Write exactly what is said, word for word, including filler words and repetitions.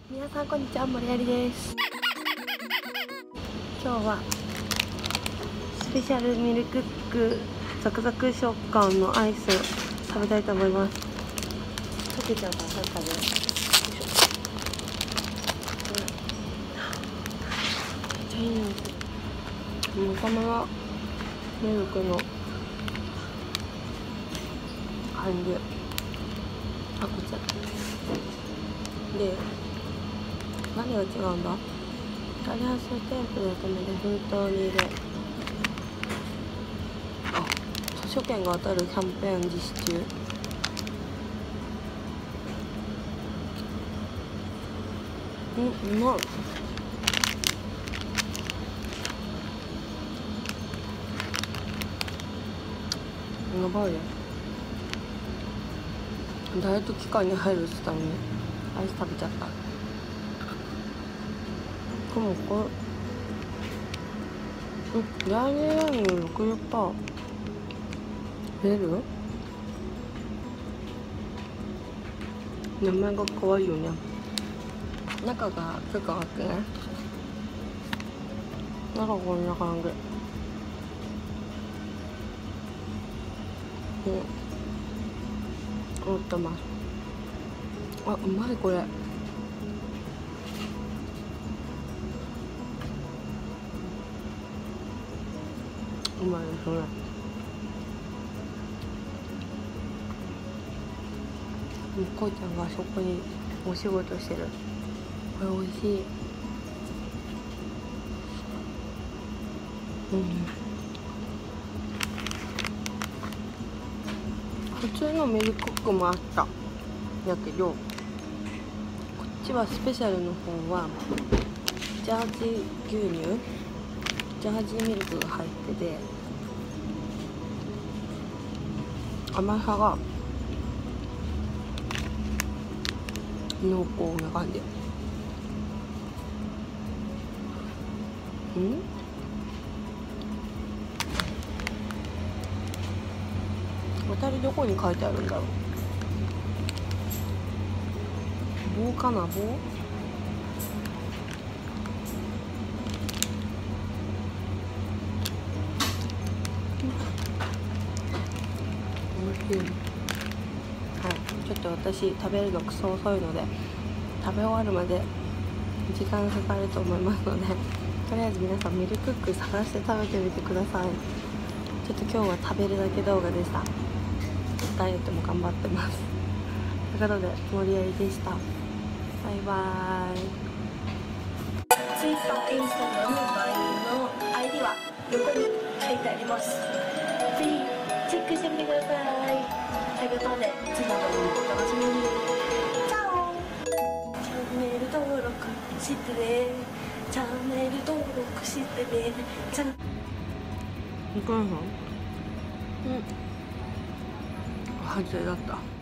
皆さんこんにちは、森有です。今日はスペシャルミルクックザクザク食感のアイスを食べたいと思います。溶けちゃうから食べる。めっちゃいい匂い。見た目はミルクの感じ。あ、こっちだ。で、何が違うんだ？ガラステープのためで封筒に入れ、あ、図書券が当たるキャンペーン実施中。うん、うまい。やばいね。ダイエット期間に入るって言ったのにアイス食べちゃった。でもこれ、うん、ラーメンラーメンろくじゅっパーセント出る？名前が可愛いよね。中が結構あってね、中こんな感じ。うん、持ってます。あ、うまいこれ。うまいですね。こうちゃんがそこにお仕事してる。これ美味しい。うん。普通のミルクックもあったやけど、こっちはスペシャルの方はジャージ牛乳、ジャージミルクが入ってて、甘さが濃厚な感じ。うん？渡りどこに書いてあるんだろう。棒かな、棒？美味しい。はい、ちょっと私食べるのクソ遅いので、食べ終わるまで時間かかると思いますので、とりあえず皆さんミルクック探して食べてみてください。ちょっと今日は食べるだけ動画でした。ダイエットも頑張ってます。ということで、森有でした。バイバーイ。Twitter、Instagram、ライン の アイディー は横に書いてあります。ぜひチェックしてみてください。ということで、次の動画もお楽しみに。チャオ。チャンネル登録してね。チャンネル登録してね。チャン。お母さん？うん。外れだった。